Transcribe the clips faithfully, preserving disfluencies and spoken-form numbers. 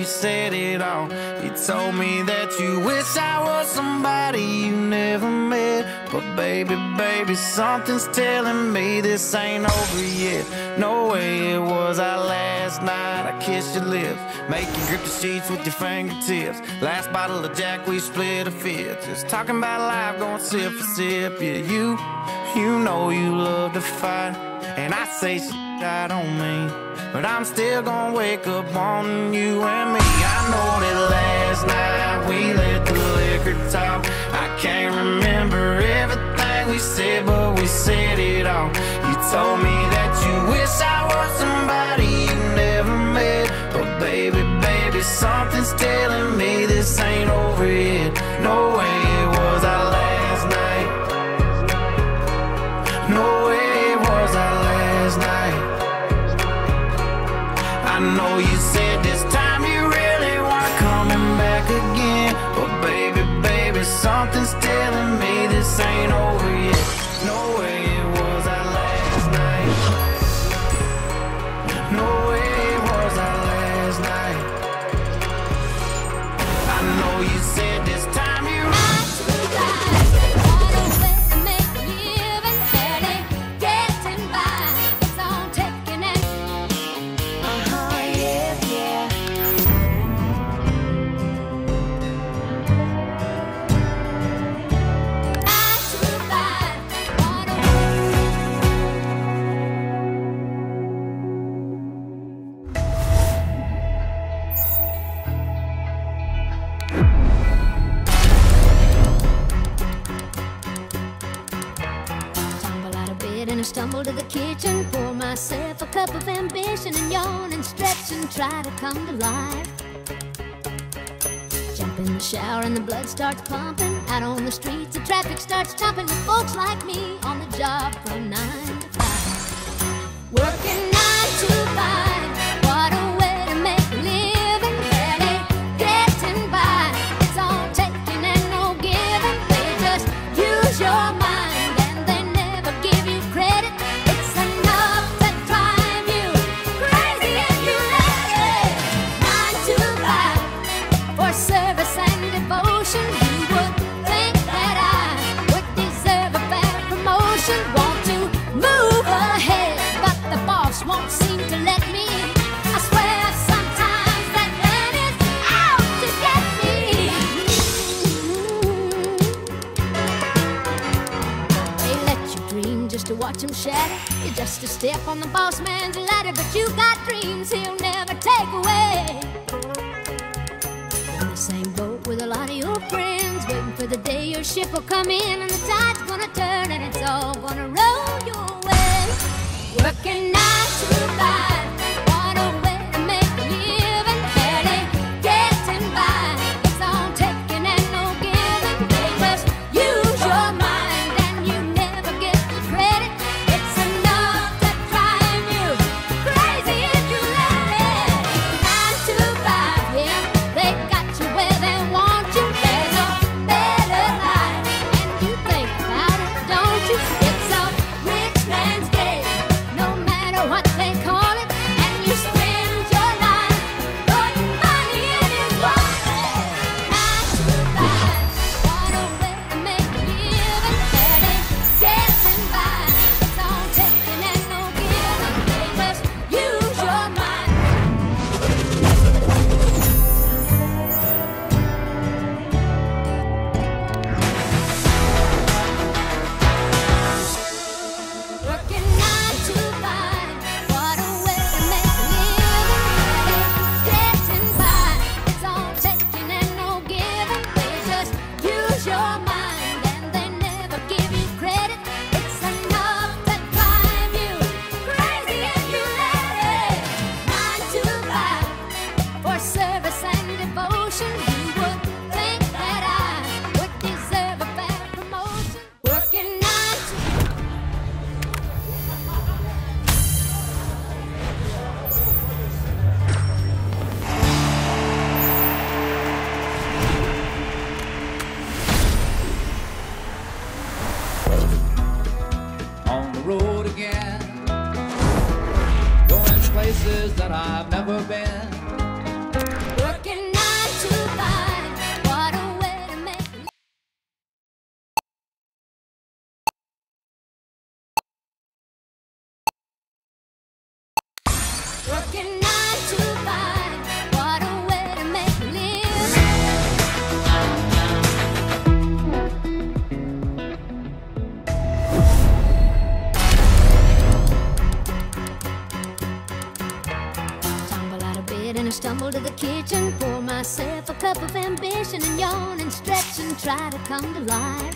we said it all. You told me that you wish I was somebody you never met. But baby, baby, something's telling me this ain't over yet. No way it was our last night. I kissed your lips, make you grip the sheets with your fingertips. Last bottle of Jack, we split a fifth. Just talking about life, going sip for sip. Yeah, you, you know you love to fight, and I say shit I don't mean, but I'm still gonna wake up on you and me. I know that last night we let the liquor talk. I can't remember everything we said, but we said it all. You told me that you wish I was somebody you never met. But baby, baby, something's telling me this ain't over yet. No way it was our last night. No way it was our last night. I know you said this time you really weren't coming back again. But baby, baby, something's telling me this ain't over yet. No way it was our last night. No way it was our last night. I know you said this time you stumble to the kitchen, pour myself a cup of ambition, and yawn and stretch and try to come to life. Jump in the shower and the blood starts pumping. Out on the streets, the traffic starts jumping with folks like me on the job from nine to five. Working nine to five, what a way to make a living. Barely getting by, it's all taking and no giving. They just use your mind. Won't seem to let me. I swear sometimes that man is out to get me. They let you dream just to watch him shatter. You're just a step on the boss man's ladder, but you got dreams he'll never take away. In the same boat with a lot of your friends, waiting for the day your ship will come in and the tide's gonna turn and it's all gonna roll your way. Working nine to five, what a way to make a living. Barely getting by, it's all taking and no giving. They just use your mind and you never get the credit. It's enough to drive you crazy if you let it. Nine to five, yeah, they got you where they want you. There's a better life, and you think about it, don't you? It's a rich man's game. What they call it, and you spend your life putting money in his wallet. Nine to five, what a way to make a living. Barely getting by, it's all taking and no giving. They just use your mind. Working nine to five. What a way to make a living. Getting by, it's all taking and no giving. They just use your mind and they never give you credit. It's enough to drive you crazy if you let it. Nine to five, for service and devotion. You would think that I would deserve a bad promotion. Working nine to on the road again, going places that I've never been. yourself a cup of ambition and yawn and stretch and try to come to life.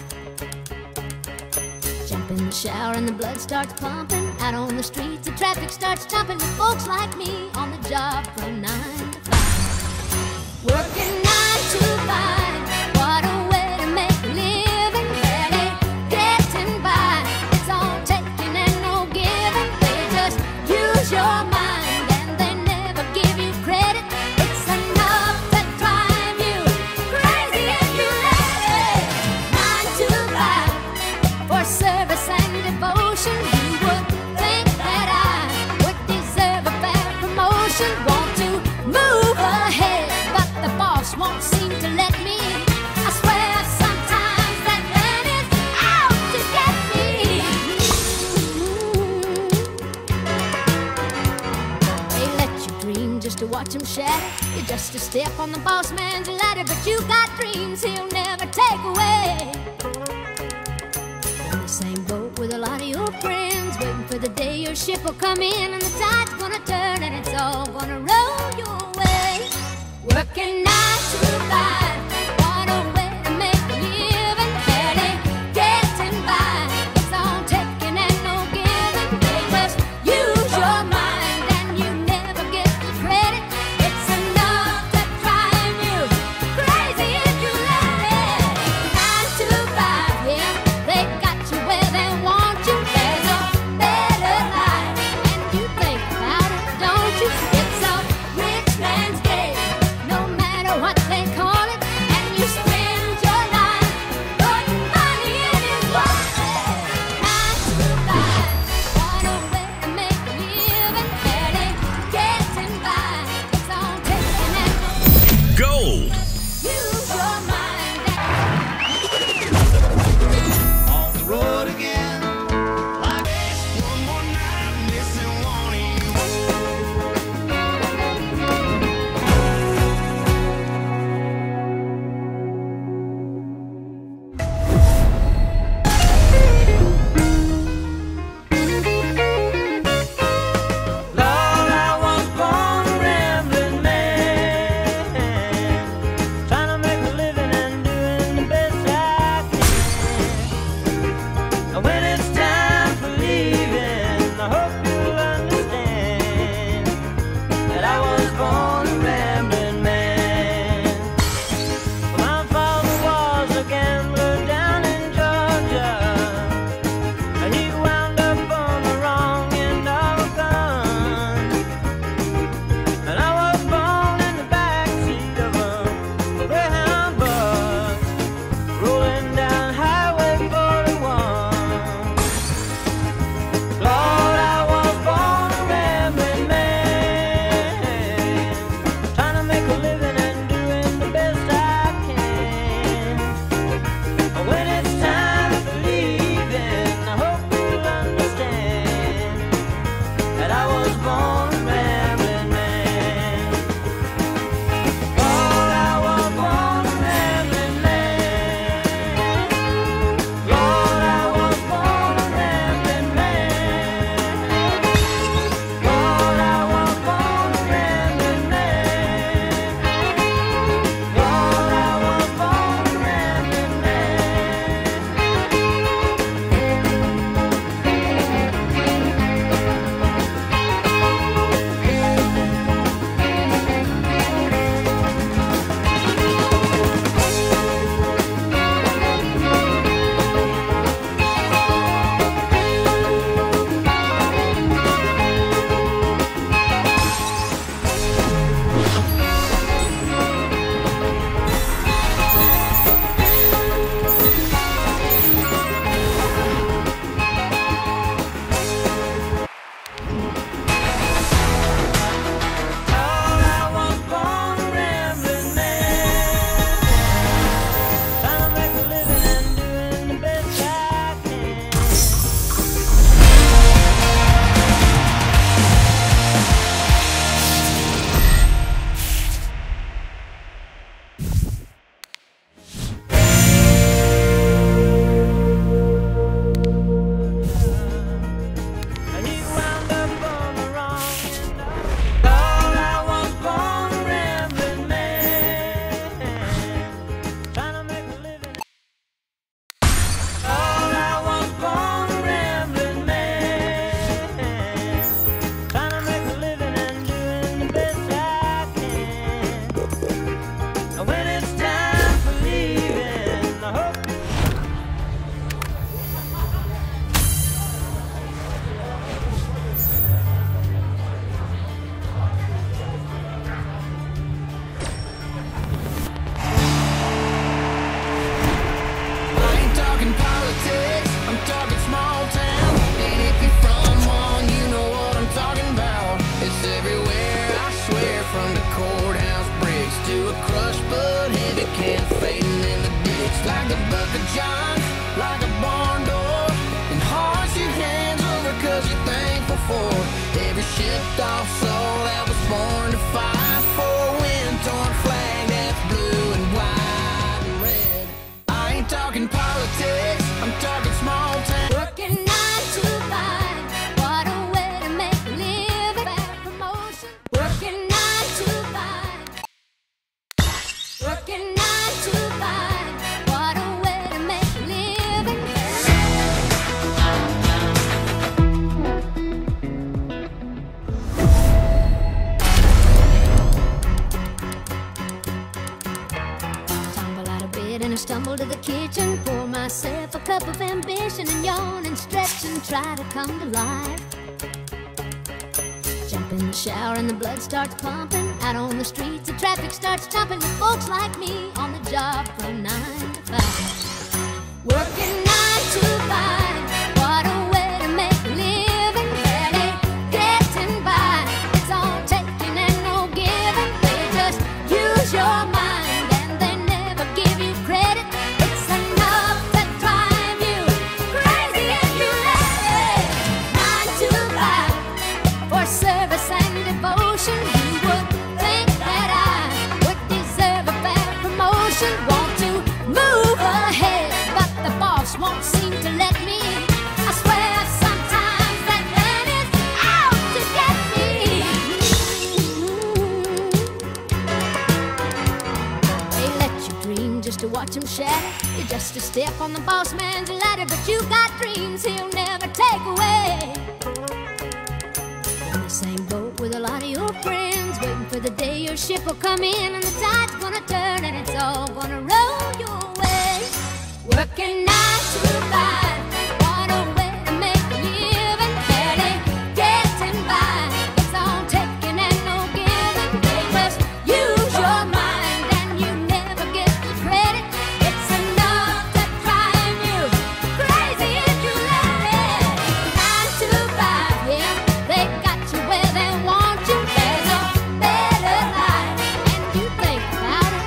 Jump in the shower and the blood starts pumping. Out on the streets, the traffic starts jumping with folks like me on the job from nine to five. Working nine to five, what a way to make a living. Barely getting by, it's all taking and no giving. They just use your mind and they never give you credit. It's enough to drive you crazy if you let it. Nine to five for service and devotion. You would think that I would deserve a fair promotion. Want to move ahead, but the boss won't seem to let me. I swear sometimes that man is out to get me. They let you dream just to watch him shatter. You're just a step on the boss man's ladder, but you got dreams he'll never take away. In the same boat with a lot of your friends, waiting for the day your ship will come in and the tide's gonna turn and it's all gonna roll your way. Working nine to five, what a way to make a living. Barely getting by, it's all taking and no giving. They just use your mind and you never get the credit. It's enough to drive you crazy if you let it. Nine to five, yeah, they got you where they want you. There's a better life and you think about it, don't you? It's a rich man's game, no matter what they call it. And you spend your life putting money in his wallet. Nine to five, what a way to make a living. Barely getting by, it's all taking and no Gold. use your mind. On the road again, like this. One more night, I'm missing one of you. Lord, I was born a rambling man. can fading in the ditch. Like the book of John, like a barn door, and hearts your hands over cause you're thankful for every shipped off soul that was born to fight for a wind-torn flag that's blue and white and red. I ain't talking politics, I'm talking small town. Working nine to five, what a way to make a living. Bad promotion. Working nine to five. Working nine to five, what a way to make a living. Tumble out of bed and I stumble to the kitchen, pour myself a cup of ambition and yawn and stretch and try to come to life. Jump in the shower and the blood starts pumping. Out on the streets, the traffic starts jumping with folks like me on the job from nine to five. Working nine to five, what a way to make a living. Barely getting by, it's all taking and no giving. They just use your mind and they never give you credit. It's enough to drive you crazy if you let it. Nine to five, for service and devotion, you would think that I would deserve a better promotion. Want to move ahead, but the boss won't seem to let me. I swear sometimes that man is out to get me. They let you dream just to watch him shatter. You're just a step on the boss man's ladder, but you got dreams he'll never take away. In the same boat with a lot of your friends, waiting for the day your ship will come in and the tide's gonna turn and it's all gonna roll your way. Working nine to five, what a way to make a living. Barely getting by, it's all taking and no giving. They just use your mind and you never get the credit. It's enough to drive you crazy if you let it. Nine to five, yeah, they got you where they want you. There's a better life, and you think about it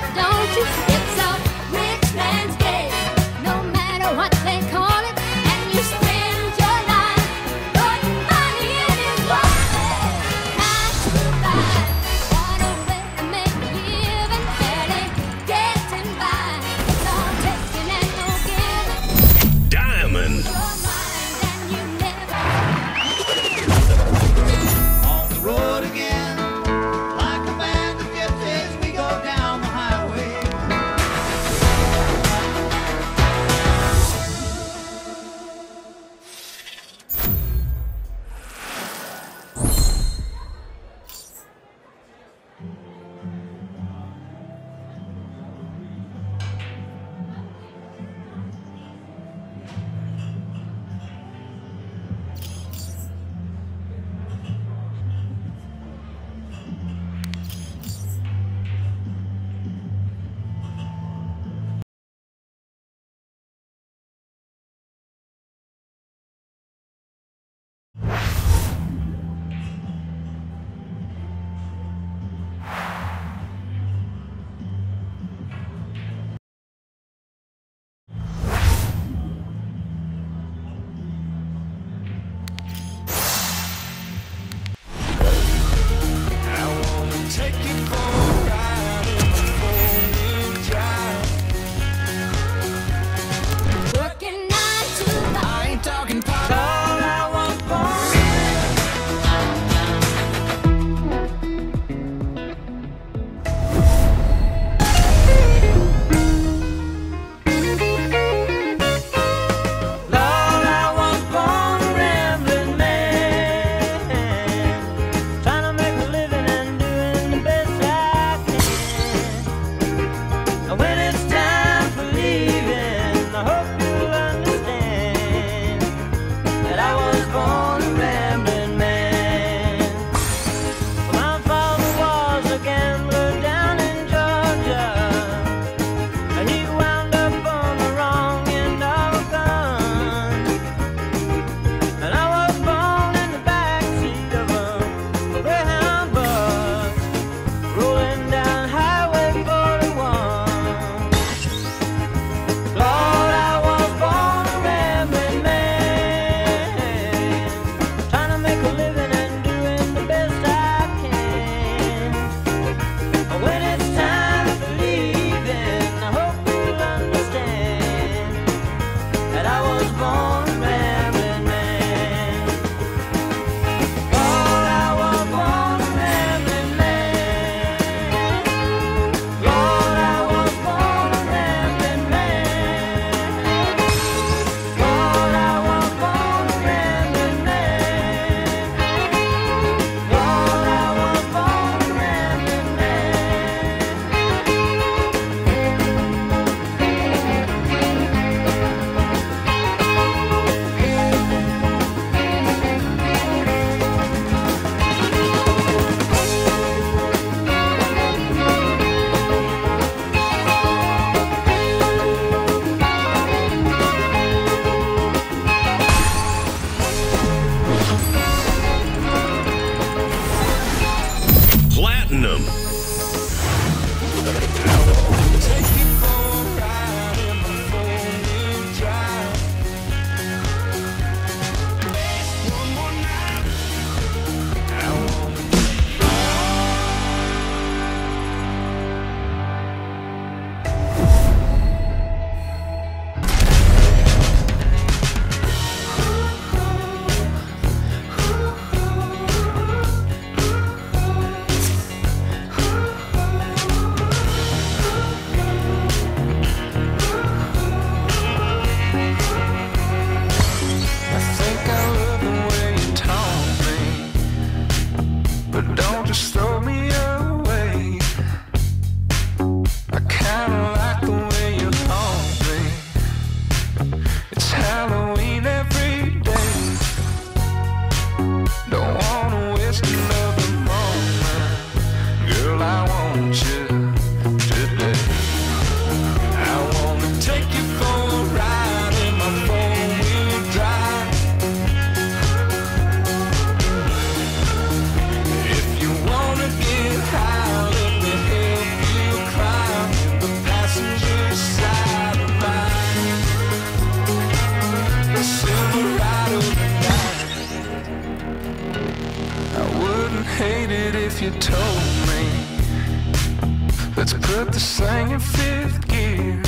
if you told me, let's put this thing in fifth gear.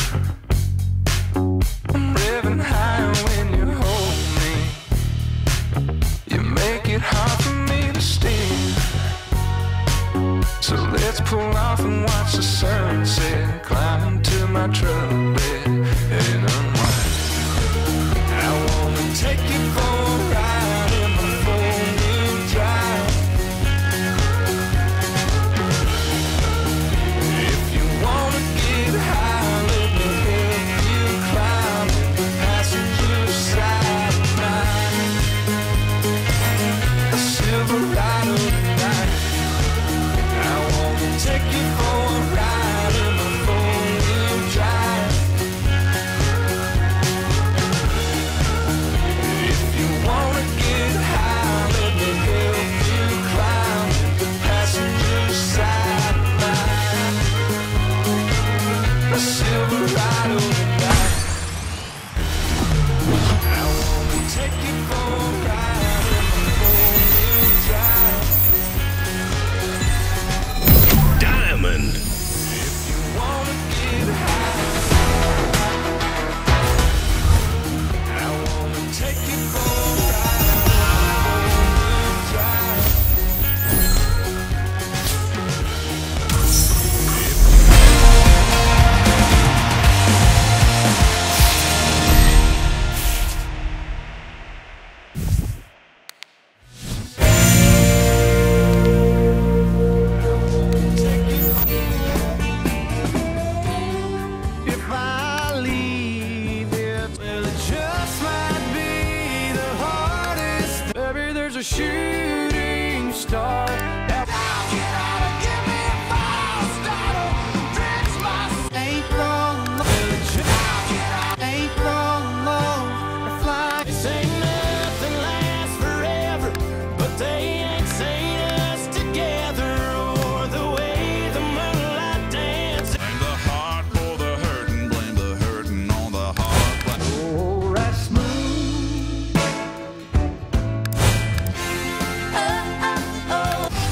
I'm revving high when you hold me. You make it hard for me to steer. So let's pull off and watch the sunset. Climb into my truck bed and unwind. I wanna take you for a ride in my four-wheel drive. If you wanna get high, let me help you climb the passenger side of mine. A Silverado tonight. I wanna take you for a ride in my four-wheel drive. If you wanna get high, let me help you climb the passenger side of mine. A Silverado tonight. I wanna take you for a ride in my four-wheel drive. Diamond. If you wanna get high, I wanna take you for a ride in my four-wheel drive. If I leave it, well, it just might be the hardest. Maybe there's a shooting star. Ain't wrong, ain't wrong, or fly. This ain't nothing lasts forever, but they ain't seen us together or the way the moonlight dances. Blame the heart for the hurting, blame the hurting on the heart. Oh, right smooth. Oh, oh, oh.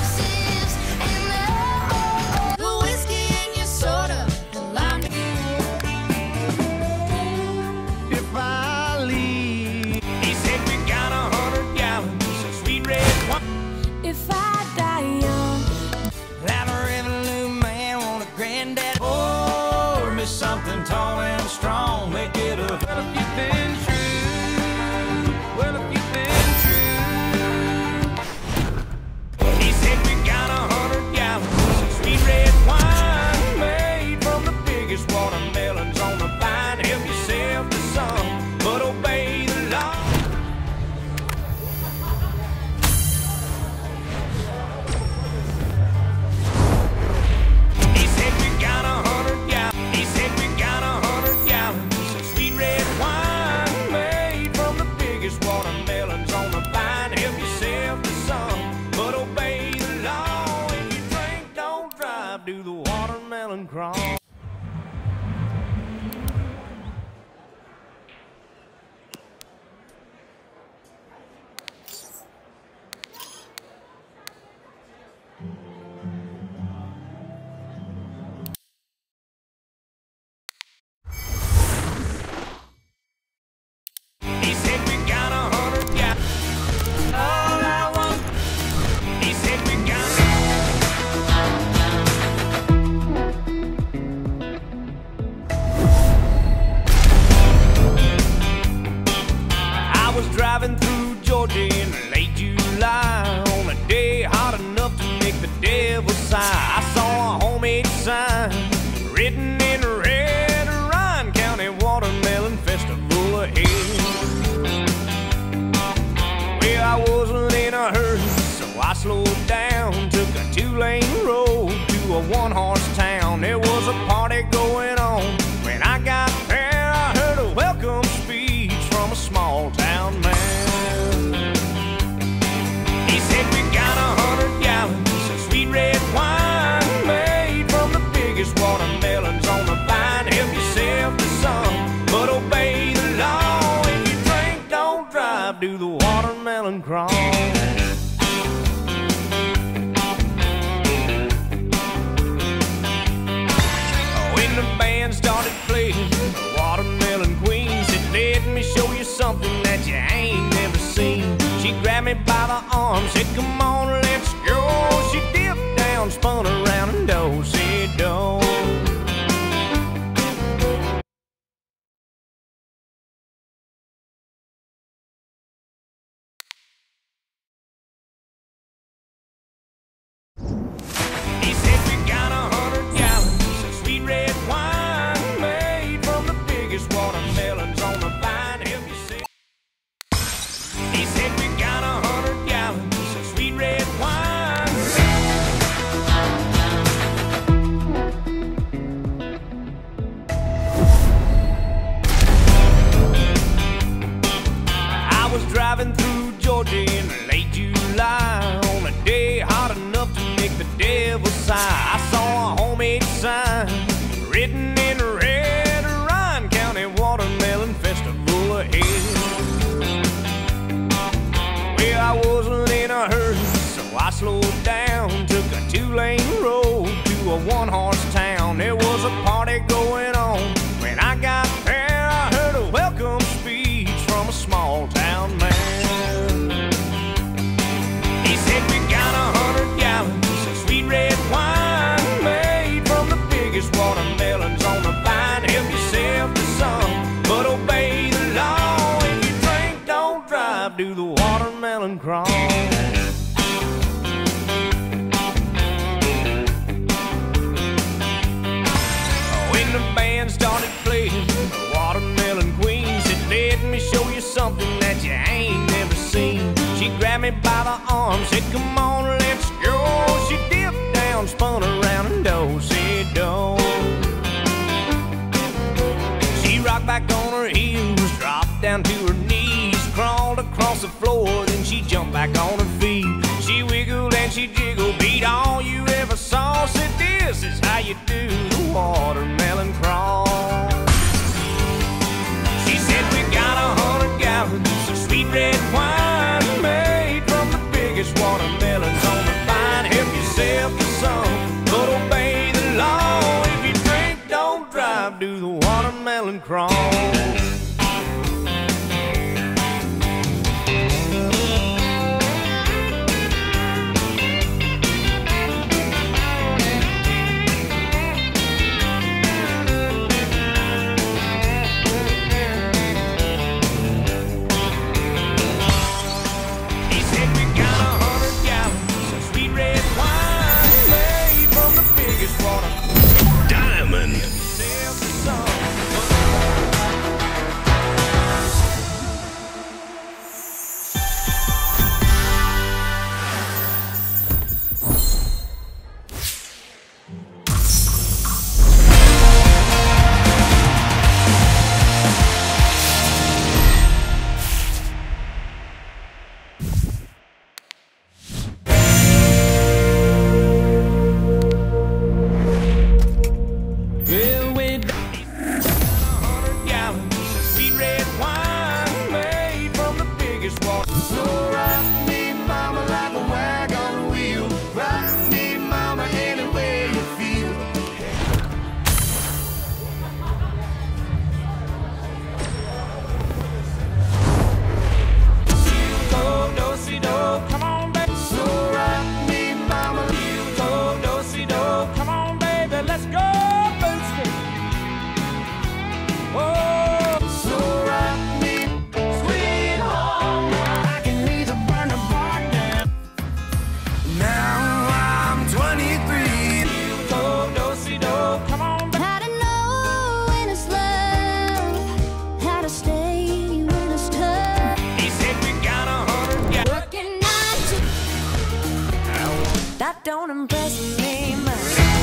come on, let's go. She dipped down, spun around, and do said do. He said we got a hundred gallons of sweet red wine made from the biggest watermelons on the vine. Help you see. He said we got a hundred gallons of sweet red wine. I was driving through Georgia in late July on a day hot enough to make the devil sigh. I saw a homemade sign written in red, Ryan County Watermelon Festival ahead. Well, I wasn't in a hurry, so I slowed down, took a two-lane road to a one-horse town. There was a party going on. When I got there, I heard a welcome speech from a small-town man. He said we got a hundred gallons of sweet red wine made from the biggest watermelons on the vine. Help yourself to some, but obey the law. If you drink, don't drive, do the watermelon crawl. When the band started playing, the Watermelon Queen said, let me show you something that you ain't never seen. She grabbed me by the arm, said, come on, let's go. She dipped down, spun around, and do said do. She rocked back on her heels, dropped down to her knees, crawled across the floor, then she jumped back on her feet. She wiggled and she jiggled, beat all you ever saw. Said, this is how you do the watermelon crawl. She said, we got a hundred gallons of sweet red wine made from the biggest watermelons on the vine. Help yourself to some, but obey the law. If you drink, don't drive, do the watermelon crawl. That don't impress me much.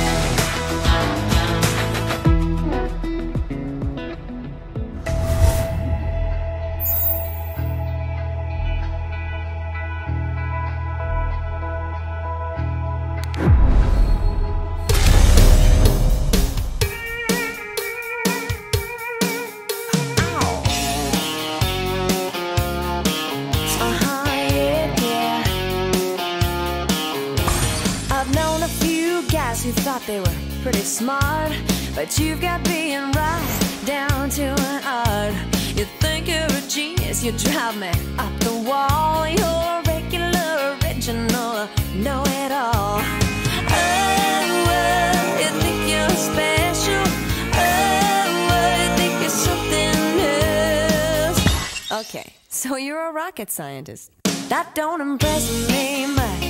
Who thought they were pretty smart, but you've got being right down to an art. You think you're a genius, you drive me up the wall. You're regular, rigid intentional, know it all. Oh, oh, you think you're special. Oh, oh, you think you're something else. Okay, so you're a rocket scientist. That don't impress me much.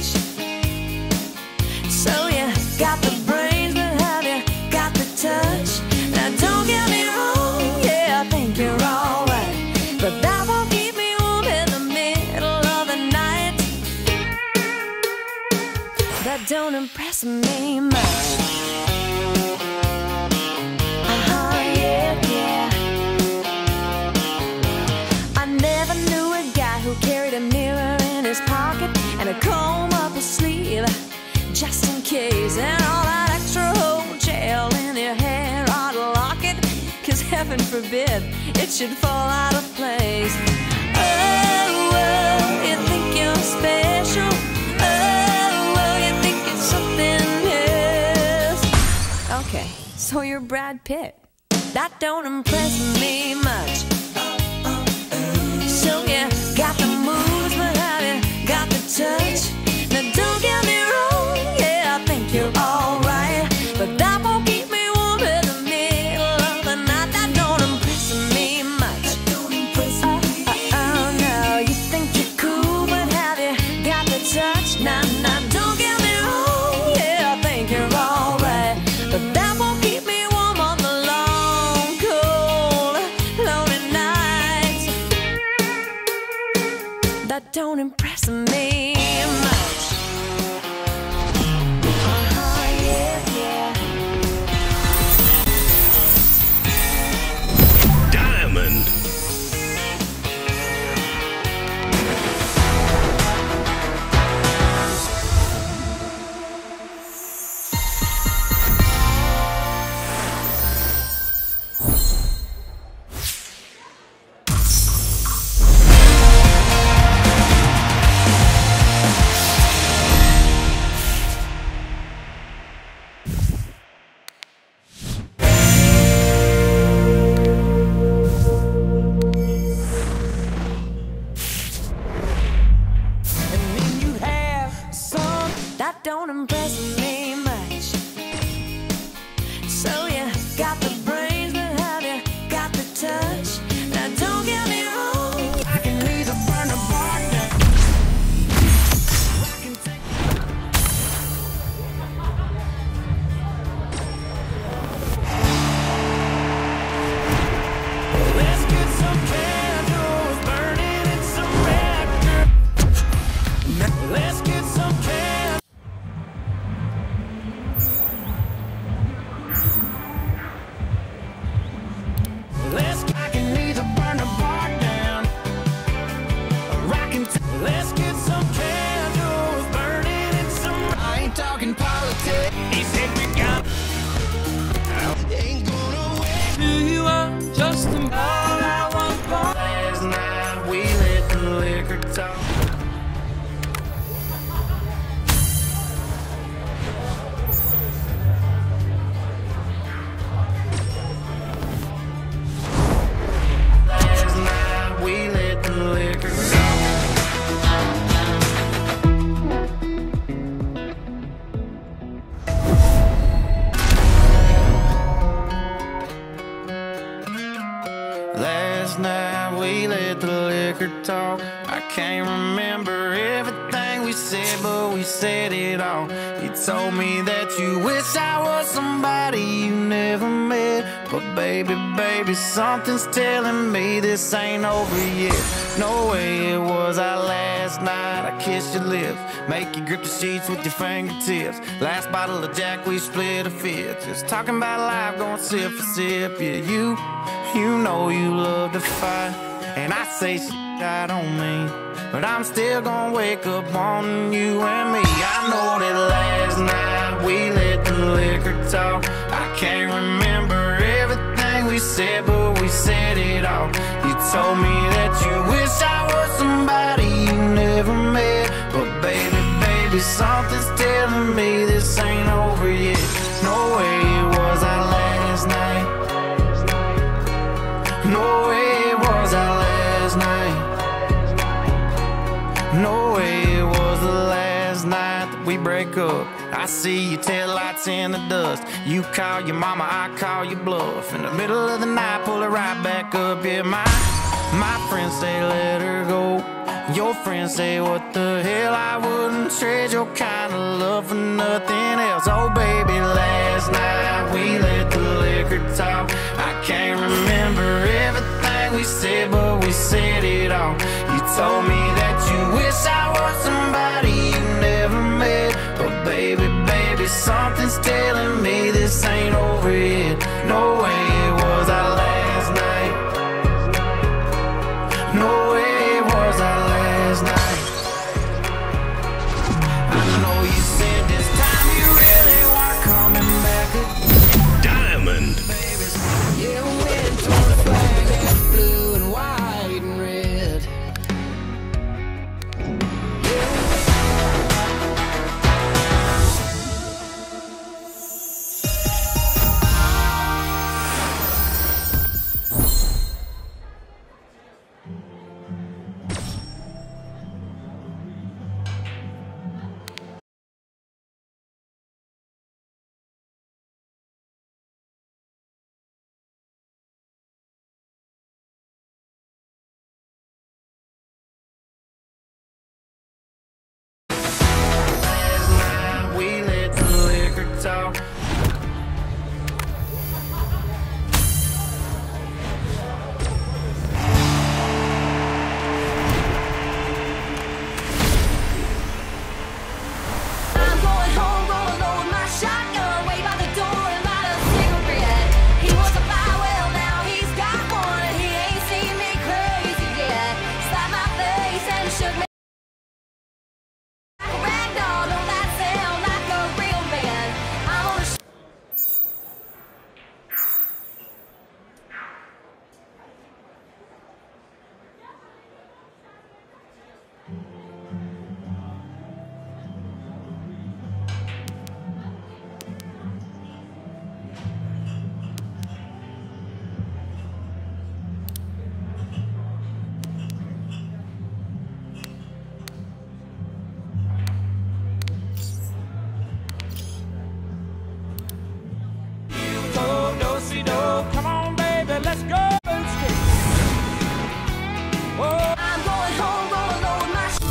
So you got the brains, but have you got the touch? Now don't get me wrong, yeah, I think you're alright, but that won't keep me warm in the middle of the night. That don't impress me much. Uh-huh, yeah, yeah. I never knew a guy who carried a mirror in his pocket and a comb up his sleeve, just in case, and all that extra whole gel in your hair ought to lock it, cause heaven forbid it should fall out of place. Oh, oh, you think you're special. Oh, oh, you think it's something else. Okay, so you're Brad Pitt. That don't impress me much. So you got the moves, but have you got the touch? Now don't get me wrong, yeah, I think you're alright, but that won't keep me warm in the middle of the night. That don't impress me much. Oh, oh, oh, no, you think you're cool, but have you got the touch? Nah, nah, don't get me wrong, yeah, I think you're alright, but that won't keep me warm on the long, cold, lonely nights. That don't impress me much. Diamond. That don't impress me much. So you got the brains, but have you got the touch? Now don't get me wrong, I can either burn a bar down. I can take. Let's get some candles burning in some record. Let's get some candles. Let's, I can either burn a bar down, or I can t let's get some candles burning in some. I ain't talking politics. He said we got. Ain't gonna wait till you are just all I want. Last night we let the liquor talk. Last night we let the liquor talk. I can't remember everything we said, but we said it all. You told me that you wish I was somebody you never met, but baby, baby, something's telling me this ain't over yet. No way it was our last night. I kissed your lips, make you grip the sheets with your fingertips. Last bottle of Jack, we split a fifth. Just talking about life, going sip for sip. Yeah, you, you know you love to fight, and I say shit I don't mean, but I'm still gonna wake up wanting you and me. I know that last night we let the liquor talk. I can't remember everything we said, but we said it all. You told me that you wish I was somebody you never met, but baby, baby, something's telling me this ain't over yet. No way it was our last night. No way it was our last night. No way it was the last. break up. I see your taillights in the dust. You call your mama, I call your bluff. In the middle of the night, pull it right back up. Yeah, my, my friends say let her go. Your friends say what the hell, I wouldn't trade your kind of love for nothing else. Oh baby, last night we let the liquor talk. I can't remember everything we said, but we said it all. You told me that you wish I was somebody you never met. But baby, baby, something's telling me this ain't over yet. No way it was our last night. No way it was our last night. I know you said this time you really weren't coming back again. Diamond. Yeah, we went to a flag that's blue and white and red. Talk. I'm going home, gonna load my shotgun, way by the door and light a cigarette. He was a fire well, now he's got one, and he ain't seen me crazy yet. Slapped my face and shook me like a rag doll. Don't that sound like a real man? I'm gonna sh- Come on, baby, let's go. I'm going home, gonna load my sh-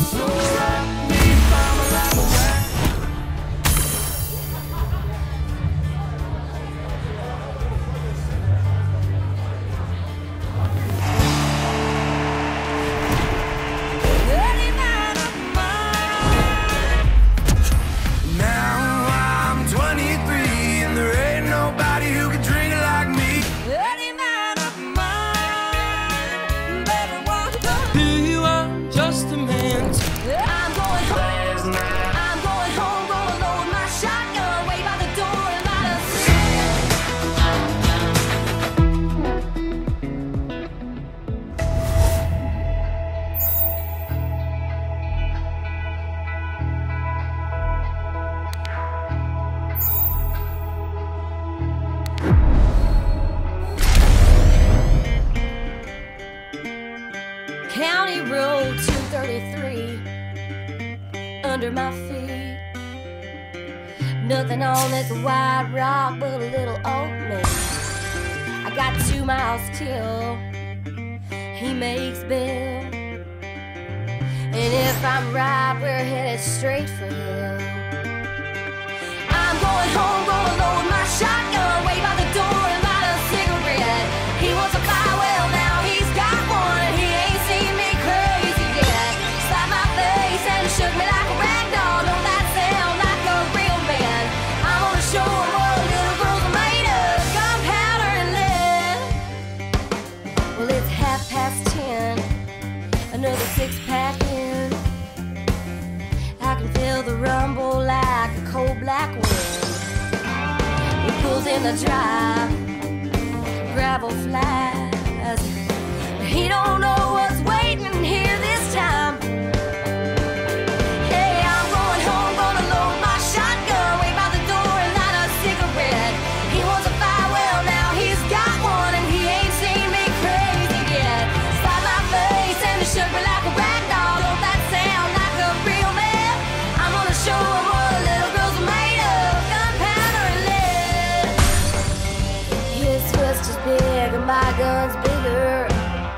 Early night of mine. Now I'm twenty-three and there ain't nobody who can drink it like me. Early night of mine. Baby, won't you come? Do you want just a man? I'm going home. Last night I'm going home, gonna load my shotgun, way by the door and light a County Road two thirty-three under my feet. Nothing on this wide rock but a little old man. I got two miles till he makes bail. And if I'm right, we're headed straight for him. I'm going home, gonna load my shotgun, way by the door and light a cigarette. He was a fire well, now he's got one, and he ain't seen me crazy yet. Slapped my face and shook me like a rag doll. Don't that sound like a real man? I'm gonna show him what little girls are made of, gunpowder and lead. Well, it's half past ten, another six pack in. I can feel the rumble like a cold black wind. He pulls in the drive, gravel flies. He don't know what's waiting here this time. Hey, I'm going home, gonna load my shotgun, way by the door and light a cigarette. He was a fire well, now he's got one, and he ain't seen me crazy yet. Slapped my face and it shook me like a rag doll. Don't that sound like a real man? I'm gonna show him what a my gun's bigger.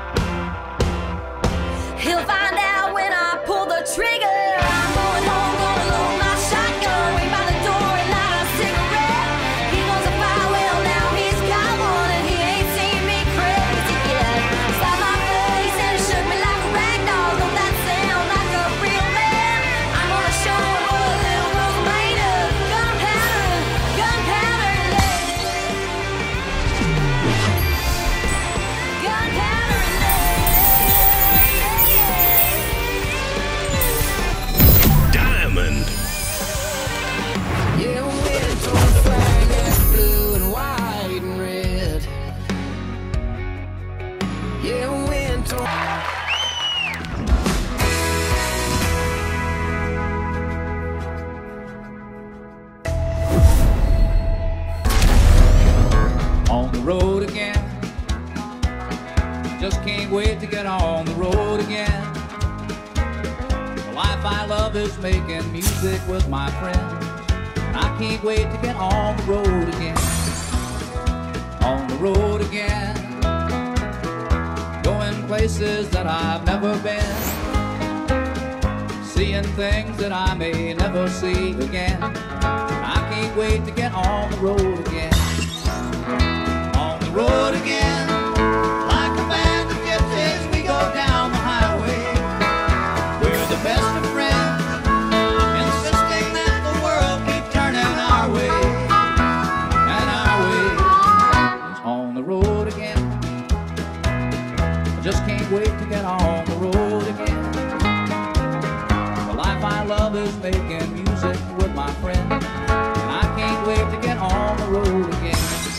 He'll find out when I pull the trigger. I'm going home, gonna load my shotgun, wait by the door and light a cigarette. He wants a fire, well now he's got one, and he ain't seen me crazy yet. Slapped my face and shook me like a rag doll. Don't that sound like a real man? I'm gonna show him what a little girl's made of. Gunpowder, gunpowder and lead. Gunpowder and lead. Diamond. Yeah, we're torn flag that's blue and white and red. Yeah, we're torn. On the road again. Just can't wait to get on the road again. The life I love is making music with my friends, and I can't wait to get on the road again. On the road again. Going places that I've never been, seeing things that I may never see again. I can't wait to get on the road again. On the road again, like a band of gypsies, we go down the highway. We're the best of friends, insisting that the world keep turning our way. And our way is on the road again. I just can't wait to get on the road again. The life I love is making music with my friends, and I can't wait to get on the road again.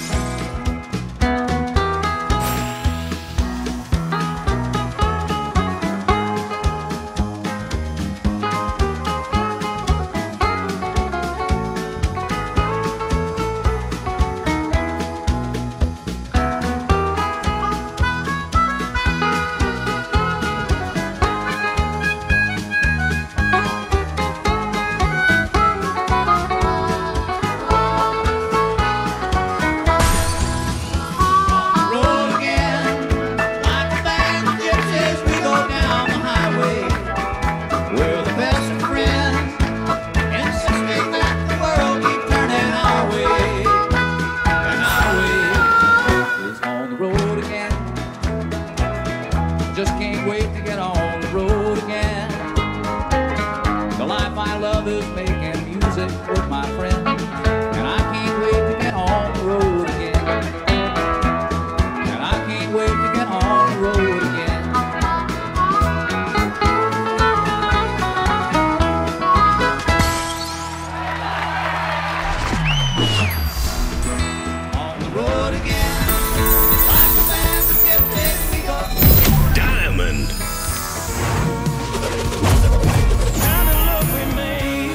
Just can't wait to get on the road again. The life I love is making music with my friends, and I can't wait to get on the road again. And I can't wait to get on the road again. On the road again, like a band of gypsies, we go. Diamond. Kind of love we made,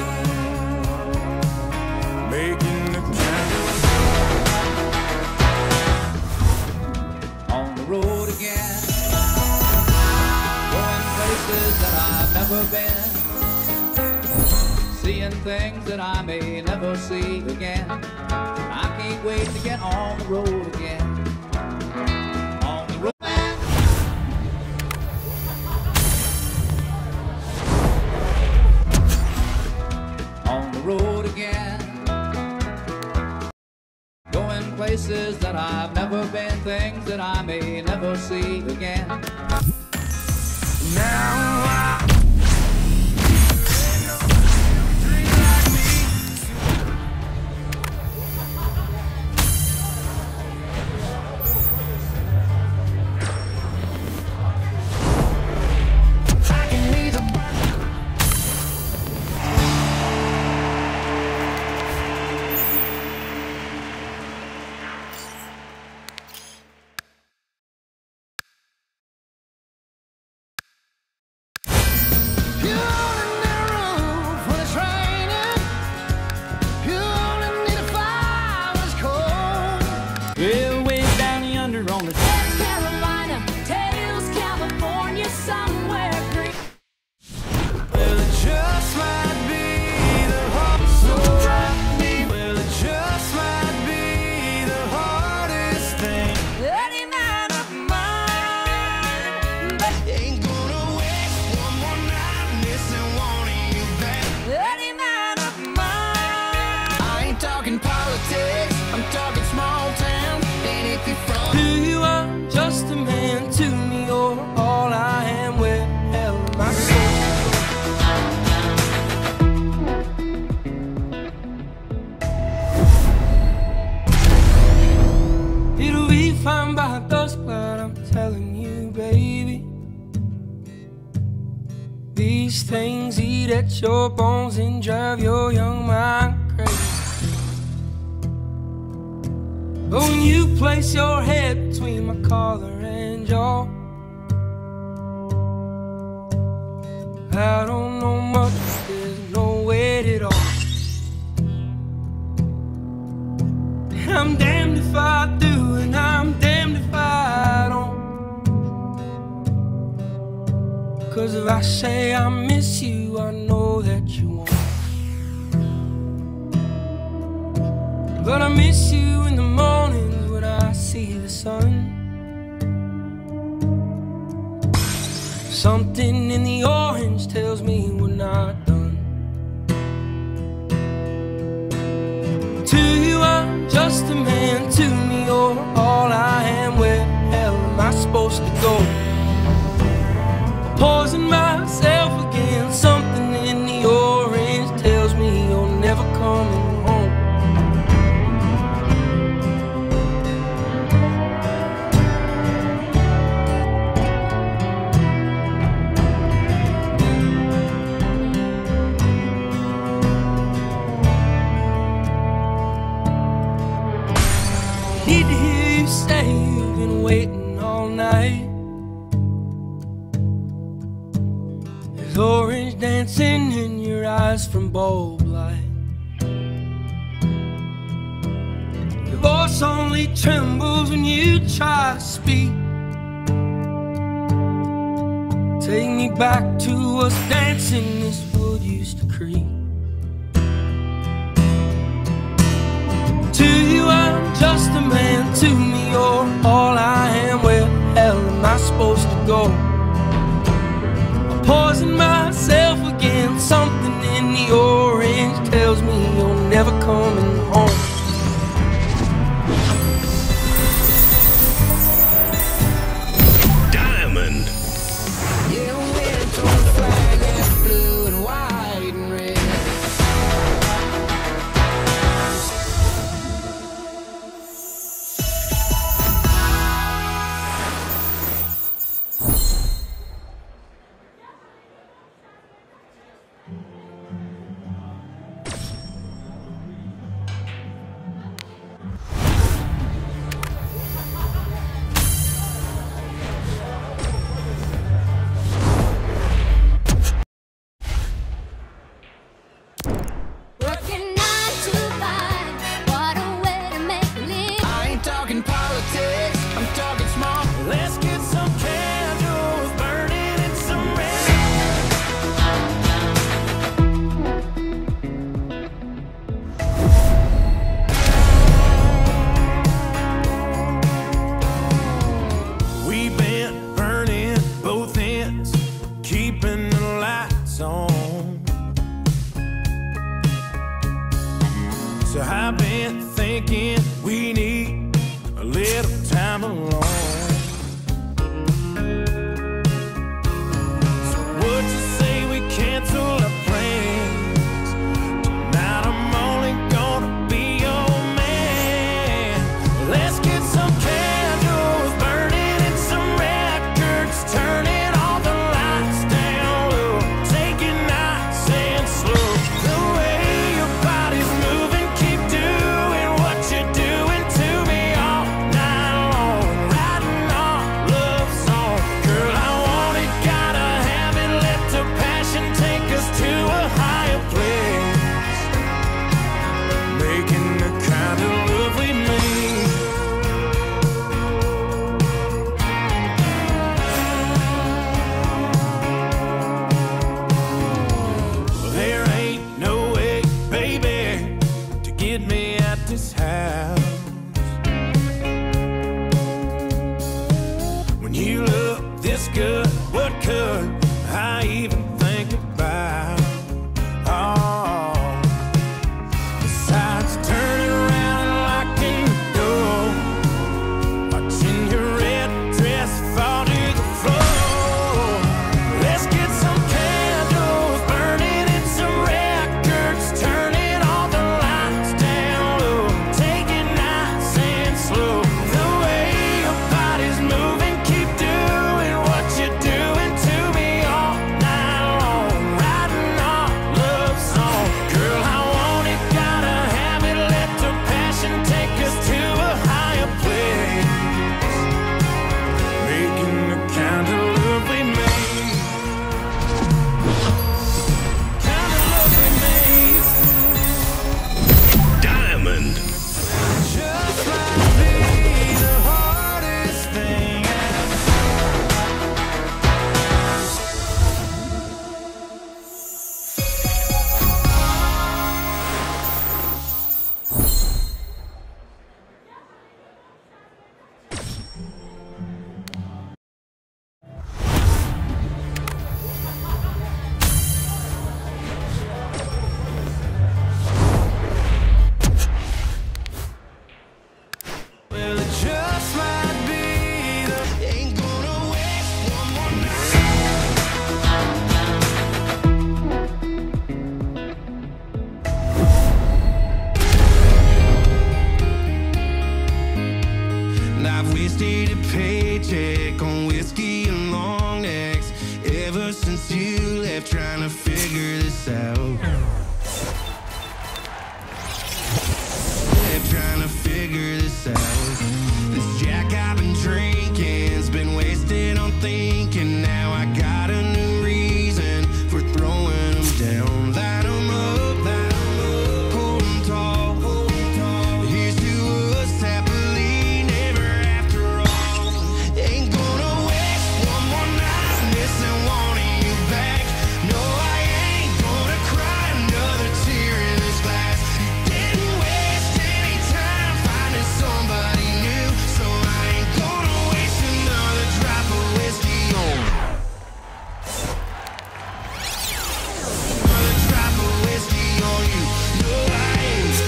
making the candles. On the road again, going places that I've never been, seeing things that I may never see again. I can't wait to get on the road again. On the road. On the road again, going places that I've never been, things that I may never see again. Now I Well, way down yonder on the West Carolina, Tails, California, somewhere green. well, it just might be the heart so right me. Well, it just might be the hardest thing. thirty miles These things eat at your bones and drive your young mind crazy. But when you place your head between my collar and jaw, I don't know much, there's no weight at all. I'm damned if I do and I'm damned if I don't. 'Cause if I say I miss you, I know that you won't. But I miss you in the mornings when I see the sun. Something in the orange tells me we're not done. To you I'm just a man, to me you're all I am. Where the hell am I supposed to go? Poison myself again. Something in the orange tells me you're never coming home. Need to hear you say you've been waiting all night. There's orange dancing in your eyes from bulb light. Your voice only trembles when you try to speak. Take me back to us dancing this wood used to creep. To you I'm just a man, to me you're all I am. Where the hell am I supposed to go? Poison myself again. Something in the orange tells me you're never coming home. Diamond. Yeah, we're torn flag that's blue and white and red. Working nine to five, what a way to make a living. I ain't talking politics, I'm talking small. Let's get some candles burning and some red. We've been burning both ends, keeping the lights on. So I've been thinking we need a little time alone. So would you say we cancel our plans? Tonight I'm only gonna be your man. Let's get some candles burning and some records, turning all the lights down low. Take it nice and slow. The way your body's moving, keep doing what you're doing to me all night long. Writing our love song. Girl, I want it, gotta have it. Let the passion take us to a higher place. Making the kind of love we made. Well, there ain't no way, baby, to get me at this house. When you look this good, what could I even think about? Oh, besides turning around and locking the door, watching your red dress fall to the floor. Let's get some candles burning and some records, turning all the lights down low. Take it nice and slow. The way your body's moving, keep doing what you're doing to me all night wasted a paycheck on whiskey and long necks ever since you left, trying to figure this out. Left trying to figure this out. This Jack I've been drinking's been wasted on thinking. Now I got a new reason for throwing them down. Light them up, light them up, hold them tall, hold them tall. Here's to us happily never after all. Ain't gonna waste one more night missing wanting you back. No, I ain't gonna cry another tear in this glass. Didn't waste any time finding somebody new, so I ain't gonna waste another drop of whiskey on another drop of whiskey on you. No, I ain't.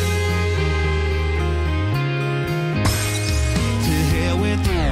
To hell with you.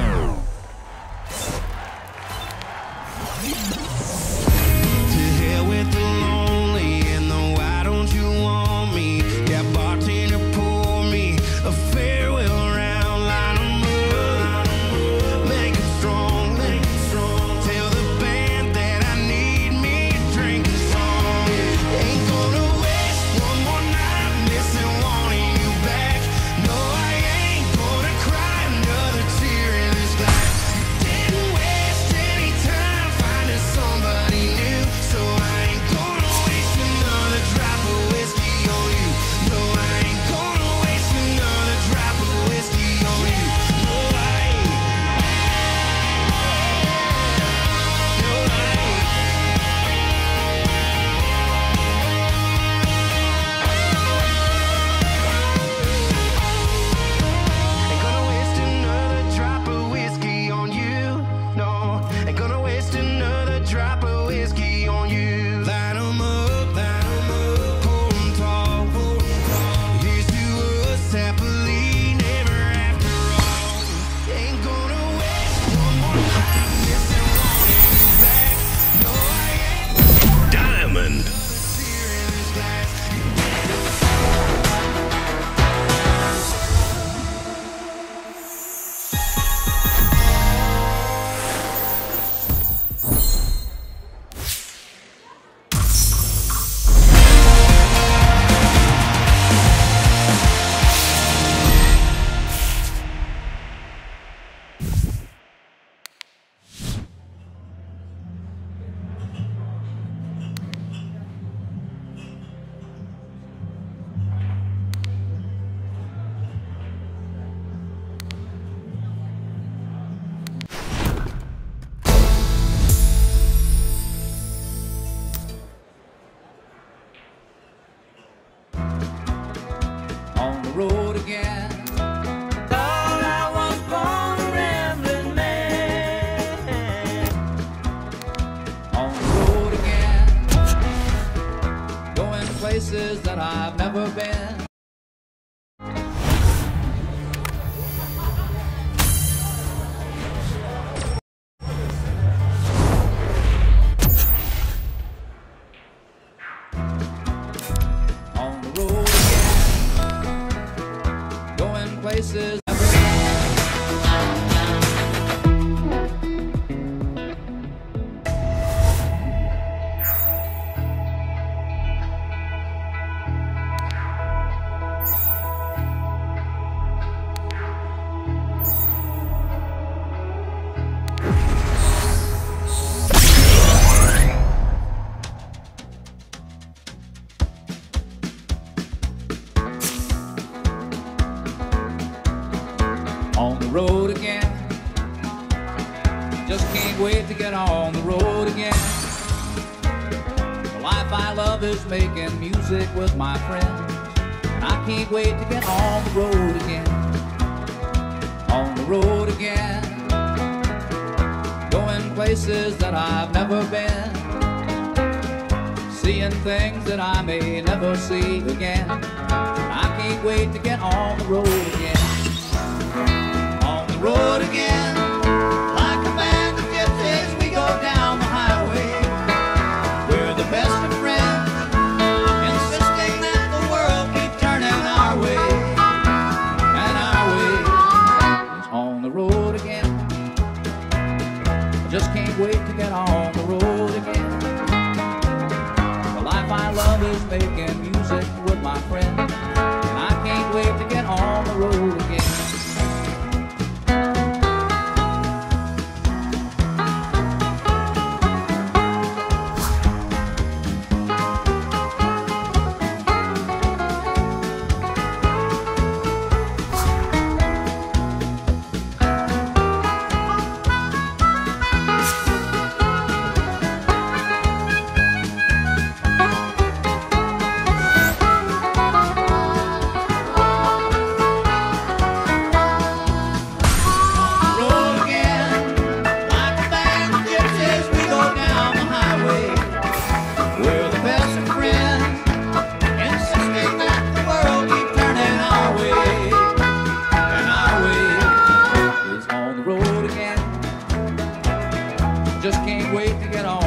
To hell with the lonely and the why don't you want me? Yeah, bartender, pour me a farewell round. Line 'em up, make it strong, make it strong. Tell the band that I need me a drinking song. Ain't gonna waste one more night missing wanting you back. No, I ain't gonna cry another tear in this glass. Didn't waste any time finding somebody new, so I ain't gonna waste another drop of whiskey on you. No, I ain't gonna waste another drop of whiskey on you. No, I ain't. No, I ain't. Ain't gonna waste another drop of whiskey on you. No, ain't gonna waste another drop of whiskey on you. Light 'em up, light 'em up, hold 'em tall, hold 'em tall. Here's to us happily never after all. Ain't gonna waste one more night missing wanting you back. No, I ain't. Diamond. Tear in this glass. On the road again. Thought I was born a rambling man. On the road again. Going places that I've never been. On the road again. Going places I've never been. On the road again. Just can't wait to get on the road again. The life I love is making music with my friends, and I can't wait to get on the road again. On the road again. Going places that I've never been. Seeing things that I may never see again. I can't wait to get on the road again. On the road again, like a band of gypsies, we go down the highway. We're the best of friends, insisting that the world keep turning our way. And our way is on the road again. again. I just can't wait to get on the road again. The life I love is making music with my friend, and I can't wait to get on the road again. Just can't wait to get on